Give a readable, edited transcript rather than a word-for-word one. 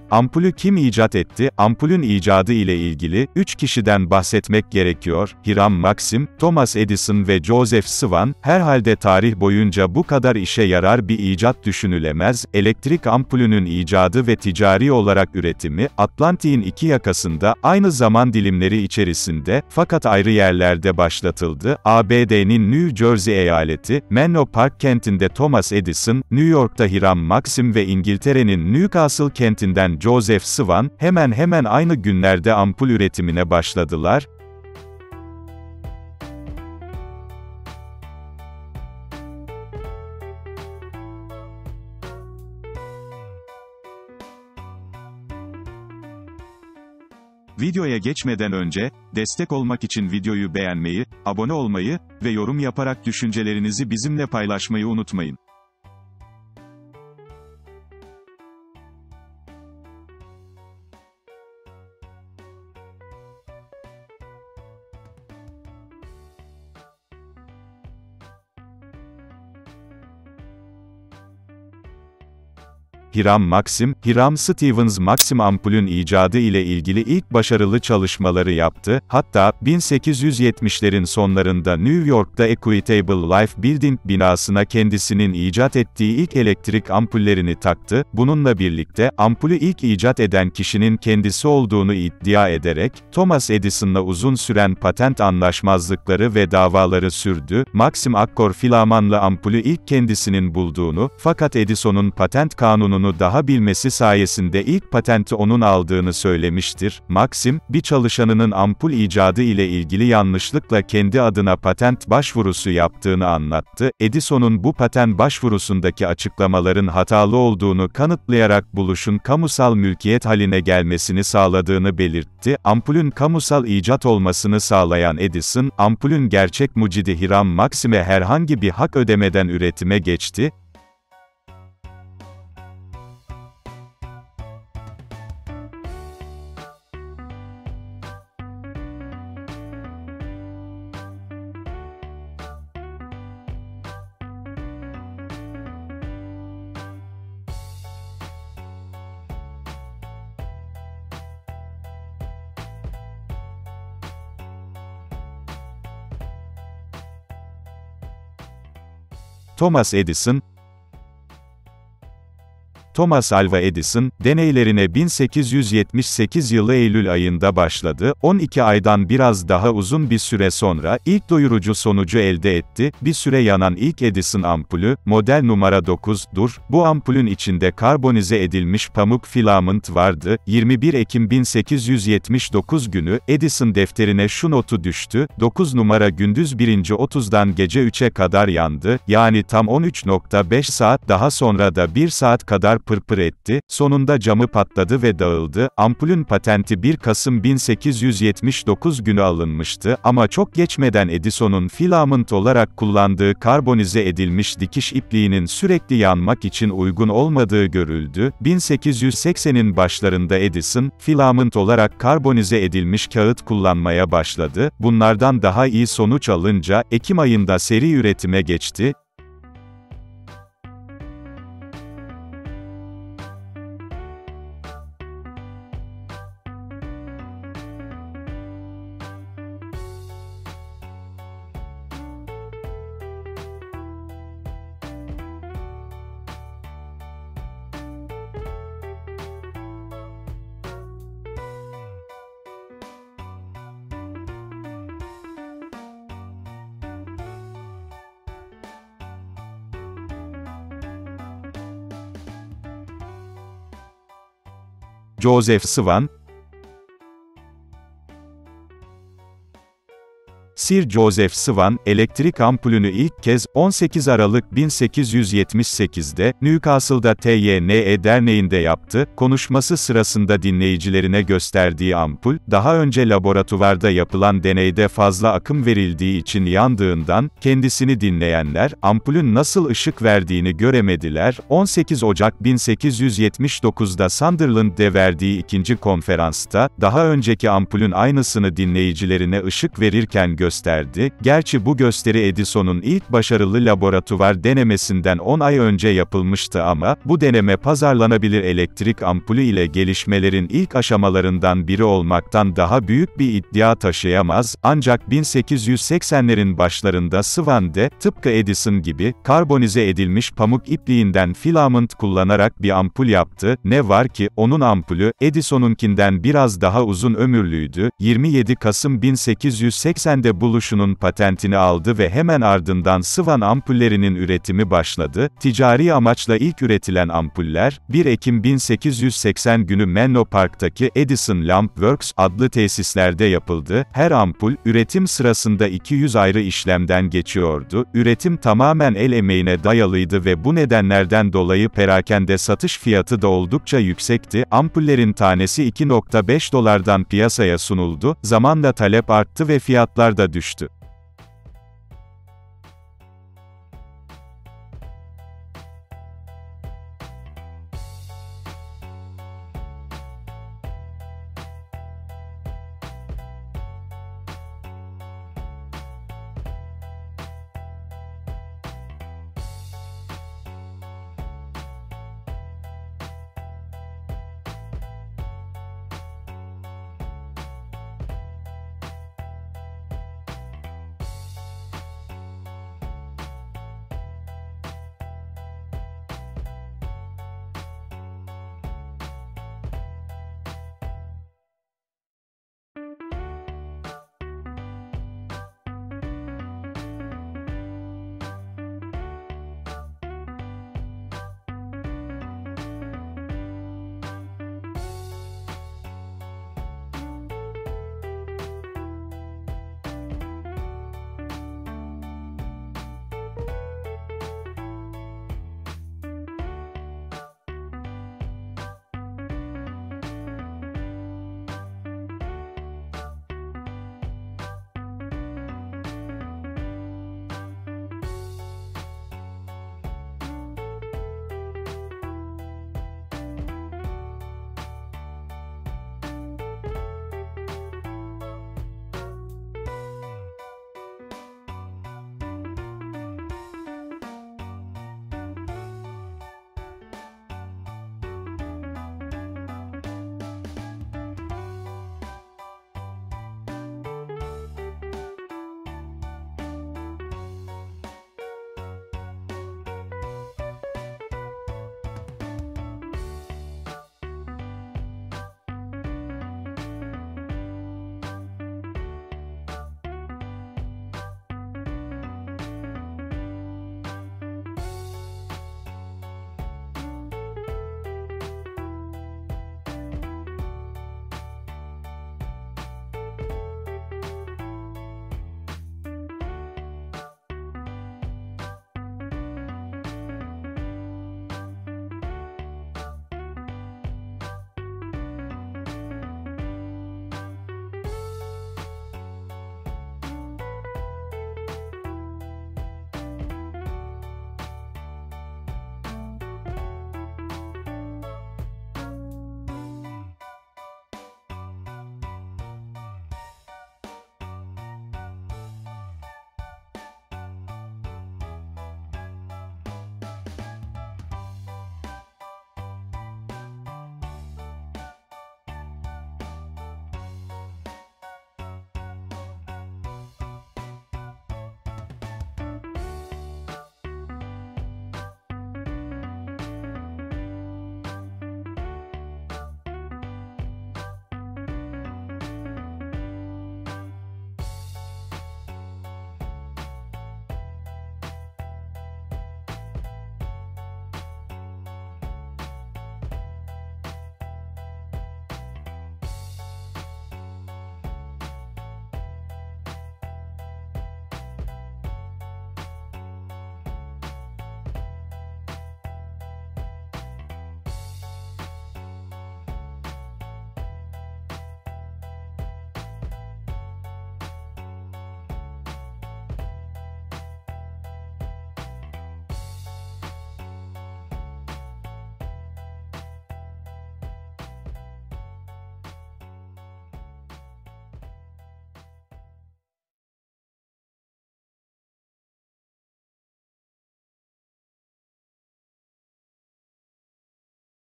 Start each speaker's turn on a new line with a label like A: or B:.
A: Ampulü kim icat etti? Ampulün icadı ile ilgili, 3 kişiden bahsetmek gerekiyor. Hiram Maxim, Thomas Edison ve Joseph Swan, herhalde tarih boyunca bu kadar işe yarar bir icat düşünülemez. Elektrik ampulünün icadı ve ticari olarak üretimi, Atlantik'in iki yakasında, aynı zaman dilimleri içerisinde, fakat ayrı yerlerde başlatıldı. ABD'nin New Jersey eyaleti, Menlo Park kentinde Thomas Edison, New York'ta Hiram Maxim ve İngiltere'nin Newcastle kentinden Joseph Swan, hemen hemen aynı günlerde ampul üretimine başladılar. Videoya geçmeden önce, destek olmak için videoyu beğenmeyi, abone olmayı ve yorum yaparak düşüncelerinizi bizimle paylaşmayı unutmayın. Hiram Maxim, Hiram Stevens Maxim ampulün icadı ile ilgili ilk başarılı çalışmaları yaptı, hatta, 1870'lerin sonlarında New York'ta Equitable Life Building binasına kendisinin icat ettiği ilk elektrik ampullerini taktı, bununla birlikte, ampulü ilk icat eden kişinin kendisi olduğunu iddia ederek, Thomas Edison'la uzun süren patent anlaşmazlıkları ve davaları sürdü. Maxim akkor filamanlı ampulü ilk kendisinin bulduğunu, fakat Edison'un patent kanunu daha bilmesi sayesinde ilk patenti onun aldığını söylemiştir. Maxim, bir çalışanının ampul icadı ile ilgili yanlışlıkla kendi adına patent başvurusu yaptığını anlattı. Edison'un bu patent başvurusundaki açıklamaların hatalı olduğunu kanıtlayarak buluşun kamusal mülkiyet haline gelmesini sağladığını belirtti. Ampulün kamusal icat olmasını sağlayan Edison, ampulün gerçek mucidi Hiram Maxim'e herhangi bir hak ödemeden üretime geçti. Thomas Edison, Thomas Alva Edison, deneylerine 1878 yılı Eylül ayında başladı, 12 aydan biraz daha uzun bir süre sonra, ilk doyurucu sonucu elde etti, bir süre yanan ilk Edison ampulü, model numara 9'dur, bu ampulün içinde karbonize edilmiş pamuk filament vardı, 21 Ekim 1879 günü, Edison defterine şu notu düştü, 9 numara gündüz 1.30'dan gece 3'e kadar yandı, yani tam 13.5 saat daha sonra da 1 saat kadar pırpır etti, sonunda camı patladı ve dağıldı. Ampulün patenti 1 Kasım 1879 günü alınmıştı, ama çok geçmeden Edison'un filament olarak kullandığı karbonize edilmiş dikiş ipliğinin sürekli yanmak için uygun olmadığı görüldü. 1880'in başlarında Edison, filament olarak karbonize edilmiş kağıt kullanmaya başladı. Bunlardan daha iyi sonuç alınca, Ekim ayında seri üretime geçti. Joseph Swan, Sir Joseph Swan, elektrik ampulünü ilk kez, 18 Aralık 1878'de, Newcastle'da TYNE Derneği'nde yaptı. Konuşması sırasında dinleyicilerine gösterdiği ampul, daha önce laboratuvarda yapılan deneyde fazla akım verildiği için yandığından, kendisini dinleyenler, ampulün nasıl ışık verdiğini göremediler. 18 Ocak 1879'da Sunderland'de verdiği ikinci konferansta, daha önceki ampulün aynısını dinleyicilerine ışık verirken gösterdi. gösterdi. Gerçi bu gösteri Edison'un ilk başarılı laboratuvar denemesinden 10 ay önce yapılmıştı ama, bu deneme pazarlanabilir elektrik ampulü ile gelişmelerin ilk aşamalarından biri olmaktan daha büyük bir iddia taşıyamaz, ancak 1880'lerin başlarında Swan de, tıpkı Edison gibi, karbonize edilmiş pamuk ipliğinden filament kullanarak bir ampul yaptı. Ne var ki, onun ampulü, Edison'unkinden biraz daha uzun ömürlüydü. 27 Kasım 1880'de buluşunun patentini aldı ve hemen ardından Swan ampullerinin üretimi başladı. Ticari amaçla ilk üretilen ampuller, 1 Ekim 1880 günü Menlo Park'taki Edison Lamp Works adlı tesislerde yapıldı. Her ampul, üretim sırasında 200 ayrı işlemden geçiyordu. Üretim tamamen el emeğine dayalıydı ve bu nedenlerden dolayı perakende satış fiyatı da oldukça yüksekti. Ampullerin tanesi 2,5 dolardan piyasaya sunuldu. Zamanla talep arttı ve fiyatlar da düştü.